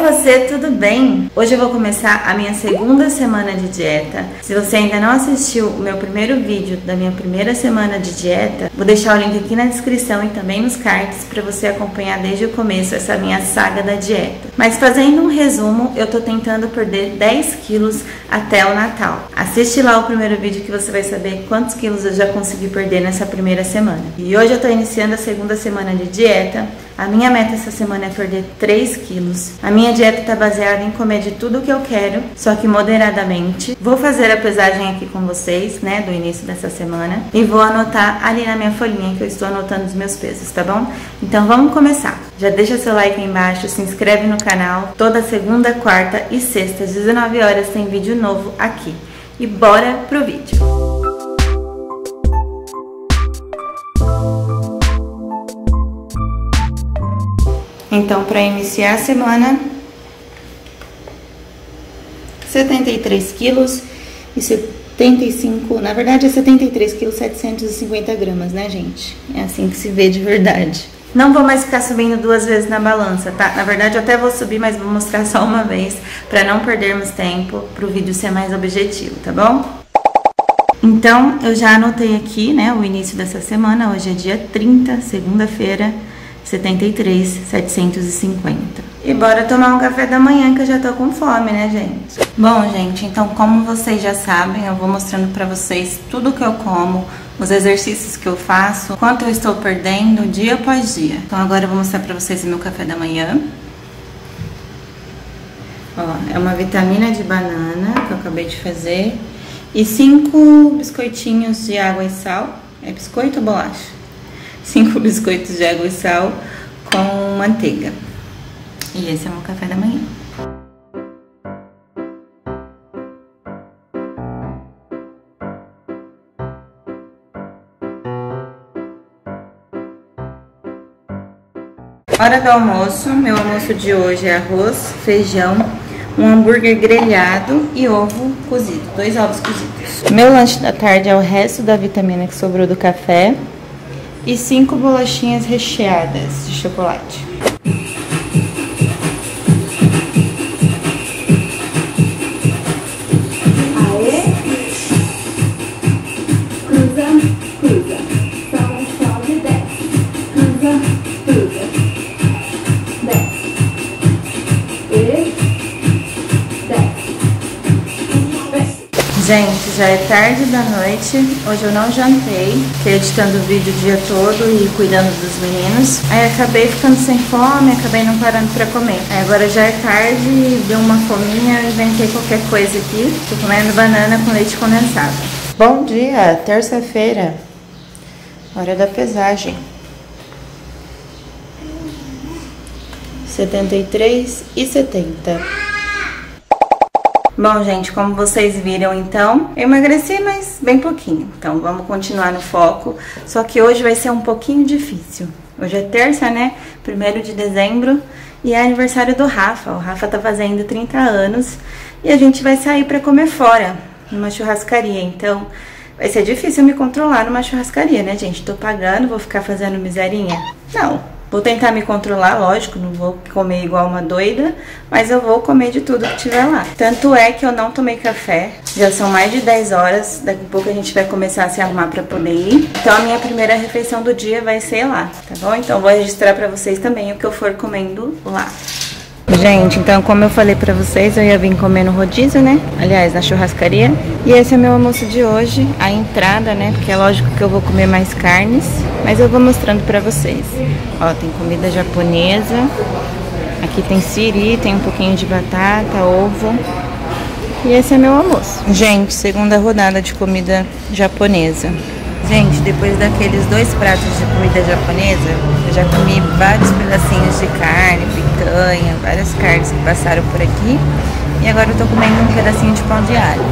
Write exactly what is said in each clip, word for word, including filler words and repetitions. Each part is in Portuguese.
você, tudo bem? Hoje eu vou começar a minha segunda semana de dieta. Se você ainda não assistiu o meu primeiro vídeo da minha primeira semana de dieta, vou deixar o link aqui na descrição e também nos cards para você acompanhar desde o começo essa minha saga da dieta. Mas fazendo um resumo, eu tô tentando perder dez quilos até o Natal. Assiste lá o primeiro vídeo que você vai saber quantos quilos eu já consegui perder nessa primeira semana. E hoje eu tô iniciando a segunda semana de dieta. A minha meta essa semana é perder três quilos. A minha dieta está baseada em comer de tudo que eu quero, só que moderadamente. Vou fazer a pesagem aqui com vocês, né, do início dessa semana. E vou anotar ali na minha folhinha que eu estou anotando os meus pesos, tá bom? Então vamos começar. Já deixa seu like aí embaixo, se inscreve no canal. Toda segunda, quarta e sexta, às dezenove horas, tem vídeo novo aqui. E bora pro vídeo. Então, para iniciar a semana, setenta e três quilos e setenta e cinco, na verdade é setenta e três quilos e setecentos e cinquenta gramas, né, gente? É assim que se vê de verdade. Não vou mais ficar subindo duas vezes na balança, tá? Na verdade eu até vou subir, mas vou mostrar só uma vez, para não perdermos tempo, para o vídeo ser mais objetivo, tá bom? Então, eu já anotei aqui, né, o início dessa semana. Hoje é dia trinta, segunda-feira, setenta e três mil setecentos e cinquenta. E bora tomar um café da manhã que eu já tô com fome, né, gente? Bom, gente, então como vocês já sabem, eu vou mostrando pra vocês tudo que eu como, os exercícios que eu faço, quanto eu estou perdendo dia após dia. Então agora eu vou mostrar pra vocês o meu café da manhã. Ó, é uma vitamina de banana que eu acabei de fazer e cinco biscoitinhos de água e sal. É biscoito ou bolacha? Cinco biscoitos de água e sal com manteiga. E esse é o meu café da manhã. Hora do almoço. Meu almoço de hoje é arroz, feijão, um hambúrguer grelhado e ovo cozido. Dois ovos cozidos. Meu lanche da tarde é o resto da vitamina que sobrou do café e cinco bolachinhas recheadas de chocolate. Aê! Cruza, cruza, são sobe, desce. Cruza, cruza, desce. E desce. Gente, já é tarde da noite, hoje eu não jantei, fiquei editando o vídeo o dia todo e cuidando dos meninos. Aí acabei ficando sem fome, acabei não parando pra comer. Aí agora já é tarde, deu uma fominha, inventei qualquer coisa aqui. Tô comendo banana com leite condensado. Bom dia, terça-feira, hora da pesagem. setenta e três e setenta. Bom, gente, como vocês viram, então, eu emagreci, mas bem pouquinho. Então, vamos continuar no foco. Só que hoje vai ser um pouquinho difícil. Hoje é terça, né? primeiro de dezembro. E é aniversário do Rafa. O Rafa tá fazendo trinta anos. E a gente vai sair pra comer fora, numa churrascaria. Então, vai ser difícil me controlar numa churrascaria, né, gente? Tô pagando, vou ficar fazendo miserinha? Não. Vou tentar me controlar, lógico, não vou comer igual uma doida, mas eu vou comer de tudo que tiver lá. Tanto é que eu não tomei café, já são mais de dez horas, daqui a pouco a gente vai começar a se arrumar pra poder ir. Então a minha primeira refeição do dia vai ser lá, tá bom? Então eu vou registrar pra vocês também o que eu for comendo lá. Gente, então como eu falei pra vocês, eu ia vir comer no rodízio, né? Aliás, na churrascaria. E esse é meu almoço de hoje, a entrada, né? Porque é lógico que eu vou comer mais carnes, mas eu vou mostrando pra vocês. Ó, tem comida japonesa. Aqui tem siri, tem um pouquinho de batata, ovo. E esse é meu almoço. Gente, segunda rodada de comida japonesa. Gente, depois daqueles dois pratos de comida japonesa, eu já comi vários pedacinhos de carne, picanha, várias carnes que passaram por aqui. E agora eu tô comendo um pedacinho de pão de alho.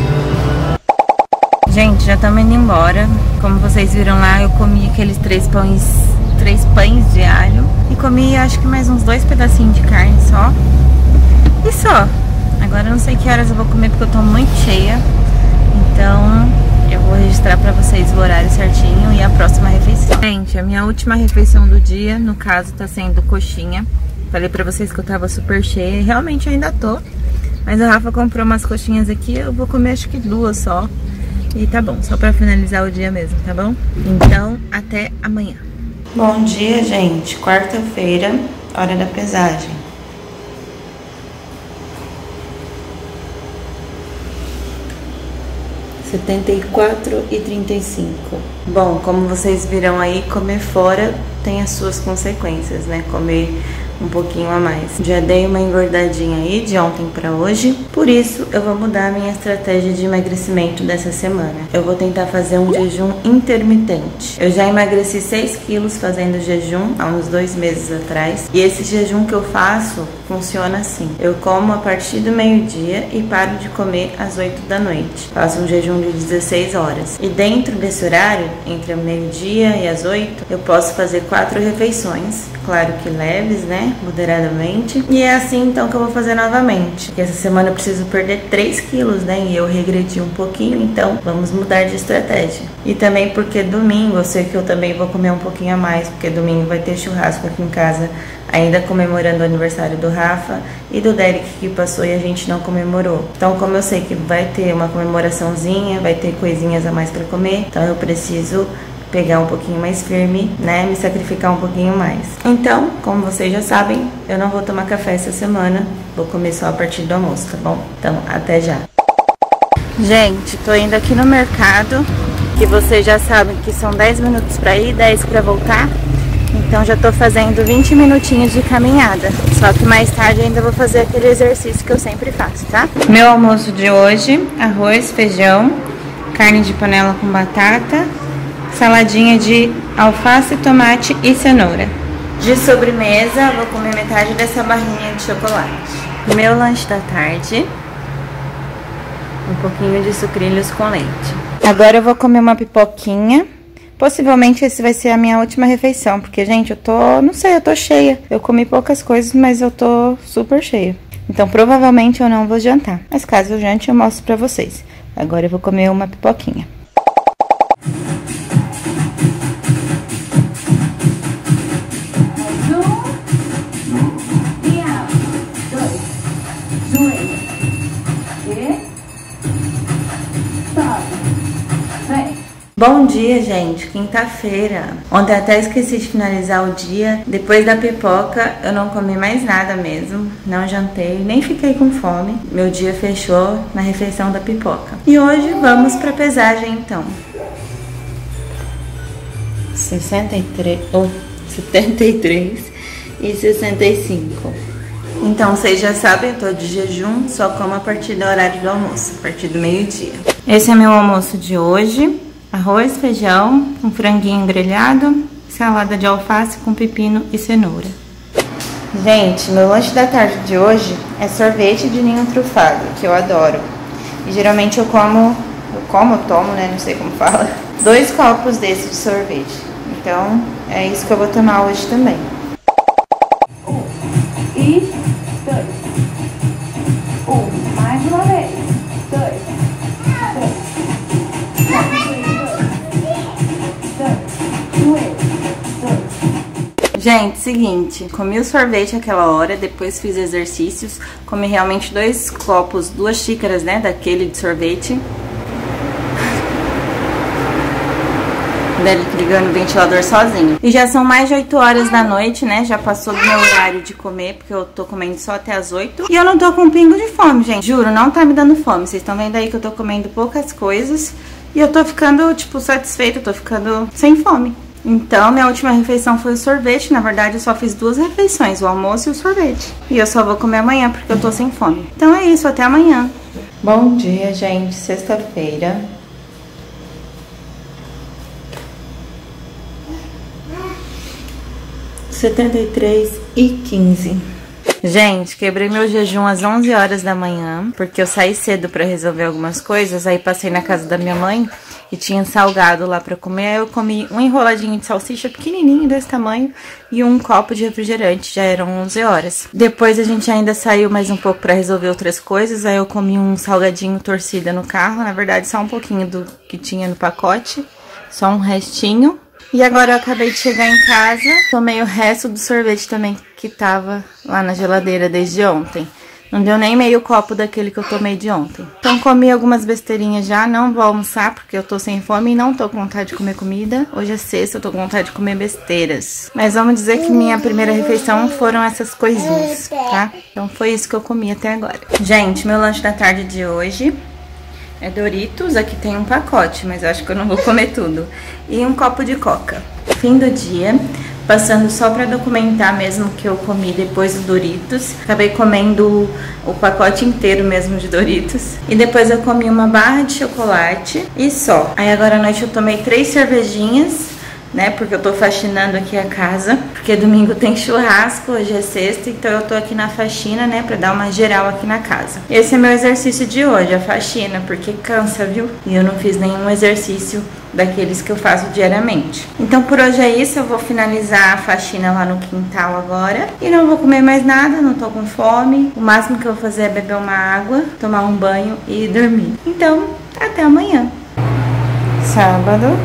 Gente, já estamos indo embora. Como vocês viram lá, eu comi aqueles três pães, três pães de alho. E comi, acho que mais uns dois pedacinhos de carne só. E só. Agora eu não sei que horas eu vou comer porque eu tô muito cheia. Então, eu vou registrar pra vocês o horário certinho e a próxima refeição. Gente, a minha última refeição do dia, no caso, tá sendo coxinha. Falei pra vocês que eu tava super cheia e realmente ainda tô. Mas a Rafa comprou umas coxinhas aqui, eu vou comer acho que duas só. E tá bom, só pra finalizar o dia mesmo, tá bom? Então, até amanhã. Bom dia, gente. Quarta-feira, hora da pesagem. setenta e quatro e trinta e cinco. Bom, como vocês viram aí, comer fora tem as suas consequências, né? Comer um pouquinho a mais. Já dei uma engordadinha aí de ontem pra hoje, por isso eu vou mudar a minha estratégia de emagrecimento dessa semana. Eu vou tentar fazer um jejum intermitente. Eu já emagreci seis quilos fazendo jejum há uns dois meses atrás, e esse jejum que eu faço funciona assim. Eu como a partir do meio-dia e paro de comer às oito da noite. Faço um jejum de dezesseis horas. E dentro desse horário, entre o meio-dia e as oito, eu posso fazer quatro refeições, claro que leves, né? Moderadamente. E é assim então que eu vou fazer novamente. Porque essa semana eu preciso perder três quilos, né? E eu regredi um pouquinho, então vamos mudar de estratégia. E também porque domingo eu sei que eu também vou comer um pouquinho a mais, porque domingo vai ter churrasco aqui em casa, ainda comemorando o aniversário do Rafa e do Derek que passou e a gente não comemorou. Então, como eu sei que vai ter uma comemoraçãozinha, vai ter coisinhas a mais para comer, então eu preciso pegar um pouquinho mais firme, né, me sacrificar um pouquinho mais. Então, como vocês já sabem, eu não vou tomar café essa semana, vou comer só a partir do almoço, tá bom? Então, até já. Gente, tô indo aqui no mercado, que vocês já sabem que são dez minutos pra ir, dez pra voltar. Então já tô fazendo vinte minutinhos de caminhada. Só que mais tarde ainda vou fazer aquele exercício que eu sempre faço, tá? Meu almoço de hoje, arroz, feijão, carne de panela com batata, saladinha de alface, tomate e cenoura. De sobremesa, vou comer metade dessa barrinha de chocolate. Meu lanche da tarde, um pouquinho de sucrilhos com leite. Agora eu vou comer uma pipoquinha. Possivelmente esse vai ser a minha última refeição, porque, gente, eu tô, não sei, eu tô cheia. Eu comi poucas coisas, mas eu tô super cheia. Então, provavelmente eu não vou jantar. Mas caso eu jante, eu mostro pra vocês. Agora eu vou comer uma pipoquinha. Bom dia, gente, quinta-feira. Ontem até esqueci de finalizar o dia. Depois da pipoca, eu não comi mais nada mesmo. Não jantei, nem fiquei com fome. Meu dia fechou na refeição da pipoca. E hoje vamos pra pesagem, então. sessenta e três, ou setenta e três e sessenta e cinco. Então, vocês já sabem, eu tô de jejum, só como a partir do horário do almoço, a partir do meio-dia. Esse é meu almoço de hoje. Arroz, feijão, um franguinho grelhado, salada de alface com pepino e cenoura. Gente, meu lanche da tarde de hoje é sorvete de ninho trufado, que eu adoro. E geralmente eu como, eu como, eu tomo, né, não sei como fala, dois copos desse de sorvete. Então, é isso que eu vou tomar hoje também. Um e dois. Um, mais uma vez. Dois. Gente, seguinte, comi o sorvete aquela hora, depois fiz exercícios, comi realmente dois copos, duas xícaras, né, daquele de sorvete. Dele ligando o ventilador sozinho. E já são mais de oito horas da noite, né, já passou do meu horário de comer, porque eu tô comendo só até as oito. E eu não tô com um pingo de fome, gente, juro, não tá me dando fome. Vocês estão vendo aí que eu tô comendo poucas coisas e eu tô ficando, tipo, satisfeita, eu tô ficando sem fome. Então, minha última refeição foi o sorvete. Na verdade, eu só fiz duas refeições, o almoço e o sorvete. E eu só vou comer amanhã, porque eu tô sem fome. Então é isso, até amanhã. Bom dia, gente. Sexta-feira. setenta e três e quinze. Gente, quebrei meu jejum às onze horas da manhã, porque eu saí cedo pra resolver algumas coisas. Aí passei na casa da minha mãe e tinha salgado lá pra comer. Aí eu comi um enroladinho de salsicha pequenininho desse tamanho e um copo de refrigerante. Já eram onze horas. Depois a gente ainda saiu mais um pouco pra resolver outras coisas. Aí eu comi um salgadinho torcida no carro. Na verdade, só um pouquinho do que tinha no pacote. Só um restinho. E agora eu acabei de chegar em casa, tomei o resto do sorvete também que tava lá na geladeira desde ontem. Não deu nem meio copo daquele que eu tomei de ontem. Então comi algumas besteirinhas já, não vou almoçar porque eu tô sem fome e não tô com vontade de comer comida. Hoje é sexta, eu tô com vontade de comer besteiras. Mas vamos dizer que minha primeira refeição foram essas coisinhas, tá? Então foi isso que eu comi até agora. Gente, meu lanche da tarde de hoje é Doritos. Aqui tem um pacote, mas eu acho que eu não vou comer tudo. E um copo de coca. Fim do dia. Passando só pra documentar mesmo que eu comi depois do Doritos. Acabei comendo o pacote inteiro mesmo de Doritos. E depois eu comi uma barra de chocolate e só. Aí agora à noite eu tomei três cervejinhas, né? Porque eu tô faxinando aqui a casa. Porque domingo tem churrasco, hoje é sexta. Então eu tô aqui na faxina, né? Pra dar uma geral aqui na casa. Esse é meu exercício de hoje, a faxina. Porque cansa, viu? E eu não fiz nenhum exercício daqueles que eu faço diariamente. Então por hoje é isso, eu vou finalizar a faxina lá no quintal agora. E não vou comer mais nada, não tô com fome. O máximo que eu vou fazer é beber uma água, tomar um banho e dormir. Então, até amanhã. Sábado.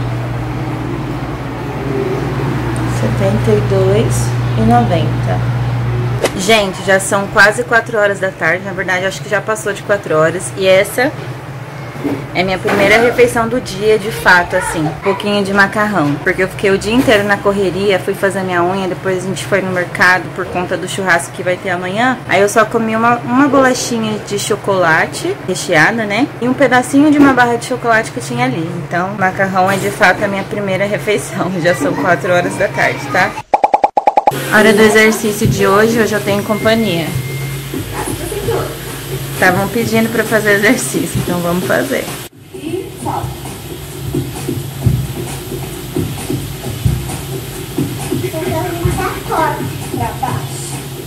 setenta e dois e noventa. Gente, já são quase quatro horas da tarde. Na verdade, acho que já passou de quatro horas. E essa é minha primeira refeição do dia, de fato, assim. Um pouquinho de macarrão. Porque eu fiquei o dia inteiro na correria, fui fazer minha unha, depois a gente foi no mercado por conta do churrasco que vai ter amanhã. Aí eu só comi uma, uma bolachinha de chocolate recheada, né? E um pedacinho de uma barra de chocolate que tinha ali. Então, macarrão é de fato a minha primeira refeição. Já são quatro horas da tarde, tá? Hora do exercício de hoje, hoje eu tenho companhia. Estavam pedindo pra fazer exercício, então vamos fazer. E solta. Então a gente sacode pra baixo.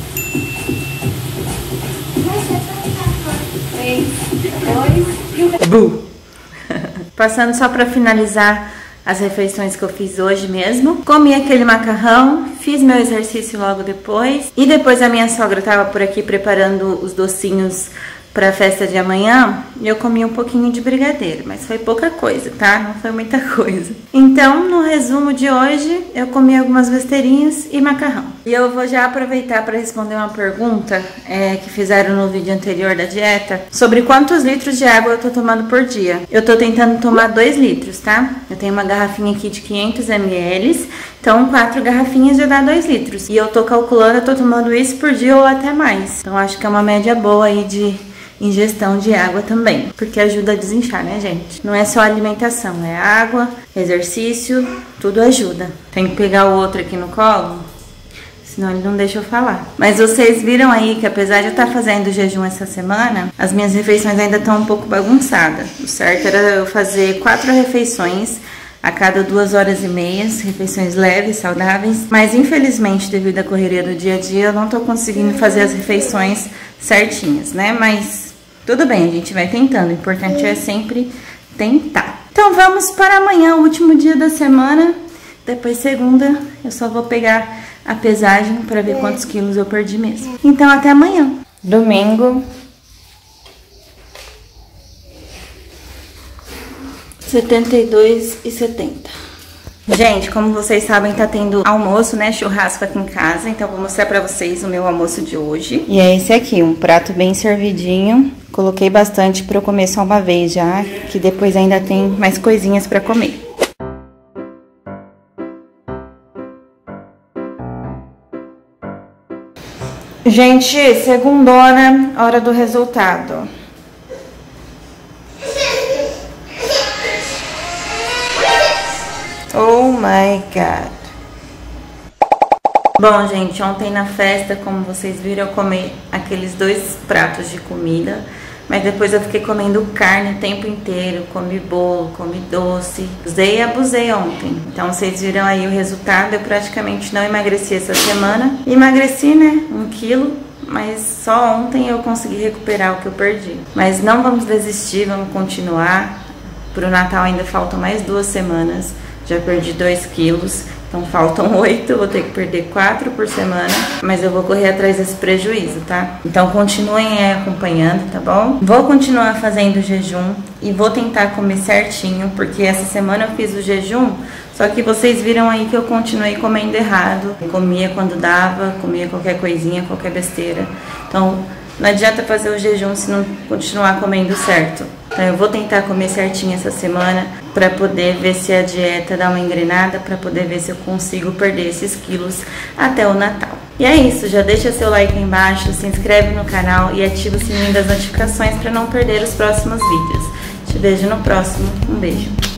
Três, dois e um. Bu! Passando só pra finalizar as refeições que eu fiz hoje mesmo. Comi aquele macarrão, fiz meu exercício logo depois. E depois a minha sogra tava por aqui preparando os docinhos pra festa de amanhã, e eu comi um pouquinho de brigadeiro, mas foi pouca coisa, tá? Não foi muita coisa. Então, no resumo de hoje, eu comi algumas besteirinhas e macarrão. E eu vou já aproveitar para responder uma pergunta é, que fizeram no vídeo anterior da dieta, sobre quantos litros de água eu tô tomando por dia. Eu tô tentando tomar dois litros, tá? Eu tenho uma garrafinha aqui de quinhentos mililitros, então quatro garrafinhas já dá dois litros. E eu tô calculando, eu tô tomando isso por dia ou até mais. Então, acho que é uma média boa aí de ingestão de água também, porque ajuda a desinchar, né, gente? Não é só alimentação, é água, exercício, tudo ajuda. Tem que pegar o outro aqui no colo, senão ele não deixa eu falar. Mas vocês viram aí que apesar de eu estar fazendo jejum essa semana, as minhas refeições ainda estão um pouco bagunçadas. O certo era eu fazer quatro refeições a cada duas horas e meias, refeições leves, saudáveis. Mas infelizmente, devido à correria do dia a dia, eu não tô conseguindo fazer as refeições certinhas, né? Mas tudo bem, a gente vai tentando. O importante é sempre tentar. Então vamos para amanhã, o último dia da semana. Depois segunda, eu só vou pegar a pesagem para ver quantos quilos eu perdi mesmo. Então até amanhã. Domingo. setenta e dois e setenta. Gente, como vocês sabem, tá tendo almoço, né? Churrasco aqui em casa. Então vou mostrar pra vocês o meu almoço de hoje. E é esse aqui, um prato bem servidinho. Coloquei bastante pra eu comer só uma vez já, que depois ainda tem mais coisinhas pra comer. Gente, segundona, hora do resultado. Oh my God. Bom, gente, ontem na festa, como vocês viram, eu comi aqueles dois pratos de comida. Mas depois eu fiquei comendo carne o tempo inteiro. Comi bolo, comi doce. Usei e abusei ontem. Então vocês viram aí o resultado. Eu praticamente não emagreci essa semana. Emagreci, né? Um quilo. Mas só ontem eu consegui recuperar o que eu perdi. Mas não vamos desistir, vamos continuar. Pro Natal ainda faltam mais duas semanas. Já perdi dois quilos, então faltam oito, vou ter que perder quatro por semana, mas eu vou correr atrás desse prejuízo, tá? Então continuem aí acompanhando, tá bom? Vou continuar fazendo jejum e vou tentar comer certinho, porque essa semana eu fiz o jejum Só que vocês viram aí que eu continuei comendo errado. Eu comia quando dava, comia qualquer coisinha, qualquer besteira. Então, não adianta fazer o jejum se não continuar comendo certo. Então, eu vou tentar comer certinho essa semana para poder ver se a dieta dá uma engrenada, para poder ver se eu consigo perder esses quilos até o Natal. E é isso, já deixa seu like aí embaixo, se inscreve no canal e ativa o sininho das notificações para não perder os próximos vídeos. Te vejo no próximo. Um beijo.